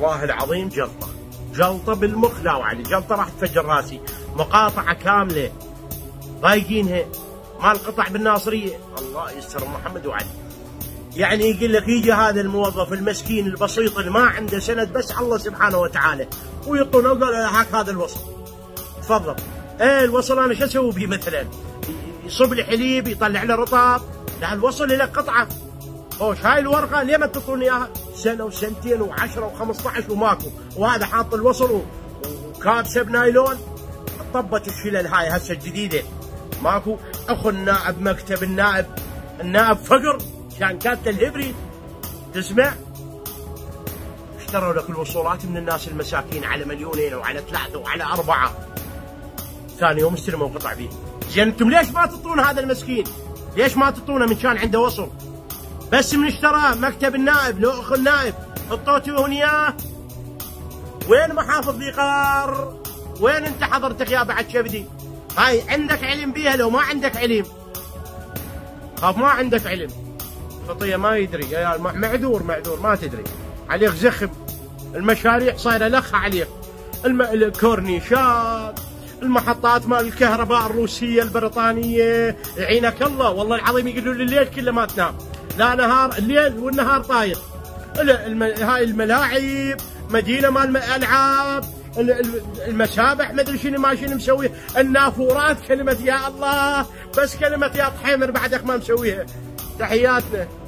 والله العظيم جلطه، جلطه بالمخ لا وعلي، جلطه راح تفجر راسي، مقاطعه كامله ضايقينها، مال قطع بالناصريه، الله يستر محمد وعلي. يعني يقول لك يجي هذا الموظف المسكين البسيط اللي ما عنده سند بس الله سبحانه وتعالى ويعطونه قال هاك هذا الوصل تفضل. ايه الوصل انا شو اسوي به مثلا؟ يصب لي حليب يطلع له رطاب؟ لا الوصل لك قطعه. خوش هاي الورقه ليه ما تعطوني اياها؟ سنه وسنتين و10 و15 وماكو، وهذا حاط الوصل وكابسه بنايلون. طبت الشلل هاي هسه الجديده ماكو. اخو النائب مكتب النائب فقر كان كاتب الهبري تسمع؟ اشتروا لك الوصولات من الناس المساكين على 2,000,000 وعلى 3 وعلى 4. ثاني يوم استلموا قطع بيه. زين انتم ليش ما تعطون هذا المسكين؟ ليش ما تعطونه من كان عنده وصل؟ بس من اشتراه مكتب النائب لو اخو النائب حطوتوهن اياه. وين محافظ ذي قار؟ وين انت حضرتك يا بعد شبدي؟ هاي عندك علم بيها لو ما عندك علم. خاف ما عندك علم. خطيه ما يدري يا معذور ما تدري. عليك زخم. المشاريع صايره لخه عليك. الكورنيشات، المحطات مال الكهرباء الروسيه البريطانيه، يعينك الله والله العظيم يقولوا لي الليل كله ما تنام. لا نهار، الليل والنهار طاير. هاي الملاعب، مدينه مال الالعاب، المسابح ما ادري شنو مسويه، النافورات كلمه يا الله، بس كلمه يا طحيمر بعدك ما مسويها. تحياتنا.